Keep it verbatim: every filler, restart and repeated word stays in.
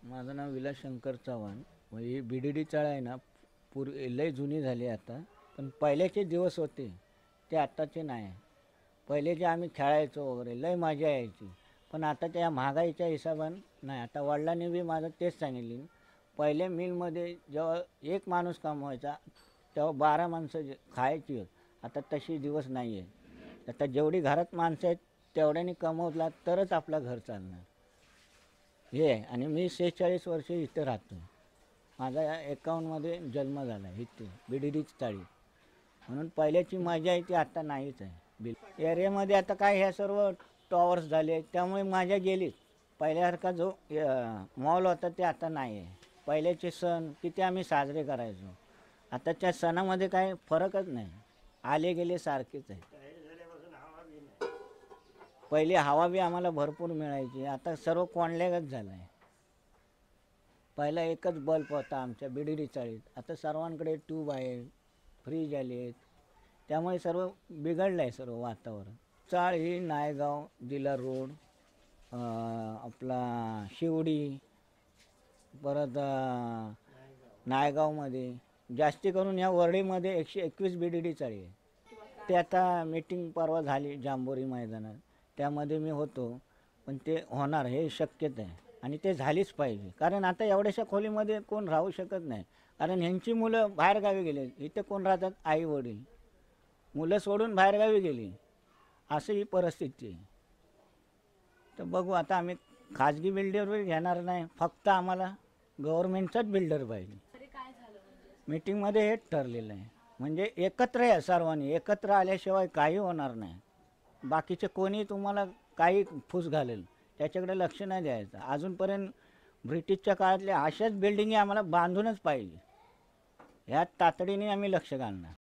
माझं नाव विलास शंकर चव्हाण. मग ही बी D D चाळ आहे ना, पूर्वी लय जुनी झाली आता. पण पहिल्याचे दिवस होते ते आत्ताचे नाही. पहिले जे आम्ही खेळायचो वगैरे लय मजा यायची. पण आता त्या महागाईच्या हिशोबानं नाही. आता वडिलांनी बी माझं तेच सांगितले, पहिले मिलमध्ये जेव्हा एक माणूस कमवायचा तेव्हा बारा माणसं जे खायची होत. आता तशी दिवस नाही आहे. आता जेवढी घरात माणसं आहेत तेवढ्याने कमवला तरच आपलं घर चालणार हे आहे. आणि मी शेहेचाळीस वर्ष इथं राहतो. माझा एकावन्नमध्ये जन्म झाला इथे बी डी डी चाळी. म्हणून पहिल्याची मजा आहे ती आता नाहीच आहे. बिल एरियामध्ये आता काय ह्या सर्व टॉवर्स झाले त्यामुळे मजा गेलीच. पहिल्यासारखा जो मॉल होता ते आता नाही आहे. पहिल्याचे सण किती आम्ही साजरे करायचो. आताच्या सणामध्ये काय फरकच नाही. आले गेले सारखेच आहे. पहिले हवा बी आम्हाला भरपूर मिळायची. आता सर्व कोंडल्यागत झालं आहे. पहिला एकच बल्ब होता आमच्या बी डी डी चाळीत. आता सर्वांकडे ट्यूब आहे, फ्रीज आले आहेत. त्यामुळे सर्व बिघडलं आहे सर्व वातावरण. चाळ ही नायगाव जिल्हा रोड, आपला शिवडी, परत नायगावमध्ये जास्ती करून या वर्डेमध्ये एकशे एकवीस बी डी डी चाळी आहे. ते आता मीटिंग परवा झाली जांभोरी मैदानात, त्यामध्ये मी होतो. पण ते होणार हे शक्यता आहे आणि ते झालीच पाहिजे. कारण आता एवढ्याशा खोलीमध्ये कोण राहू शकत नाही. कारण ह्यांची मुलं बाहेरगावी गेले, इथे कोण राहतात? आई वडील. मुलं सोडून बाहेरगावी गेली, असं ही परिस्थिती आहे. तर बघू आता आम्ही खाजगी बिल्डर घेणार नाही. फक्त आम्हाला गव्हर्नमेंटचाच बिल्डर पाहिजे. मीटिंगमध्ये हेच ठरलेलं आहे. म्हणजे एकत्र या, सर्वांनी एकत्र आल्याशिवाय काही होणार नाही. बाकीचे कोणी तुम्हाला काही फूस घालेल त्याच्याकडे लक्ष नाही द्यायचं. अजूनपर्यंत ब्रिटिशच्या काळातल्या अशाच बिल्डिंगी आम्हाला बांधूनच पाहिजे. ह्या तातडीने आम्ही लक्ष घालणार.